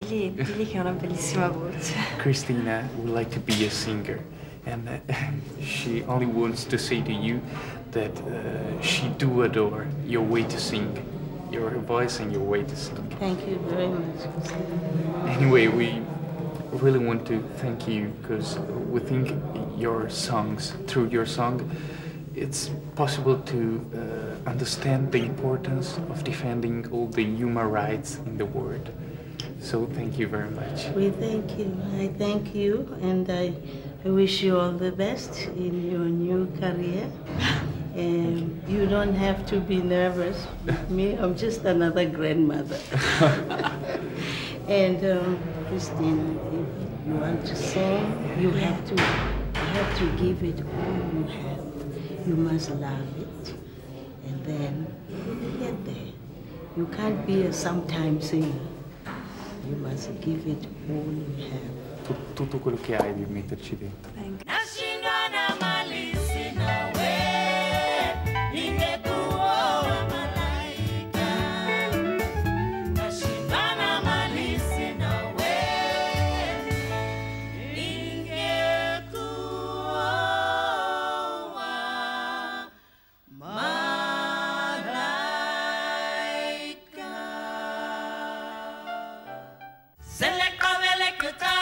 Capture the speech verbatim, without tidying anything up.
Lì, lì che ha una bellissima voce. Christina would like to be a singer, and uh, she only wants to say to you that uh, she do adore your way to sing, your voice and your way to sing. Thank you very much. Anyway, we really want to thank you because we think your songs, through your song, it's possible to uh, understand the importance of defending all the human rights in the world. So thank you very much. We thank you. I thank you, and I, I wish you all the best in your new career. And you. you don't have to be nervous with me. I'm just another grandmother. And um, Christina, if you want to sing, you have to, you have to give it all you have. You must love it, and then you get there. You can't be a sometime singer. You must give it all you have. Tutto quello che hai di metterci dentro. Se le come le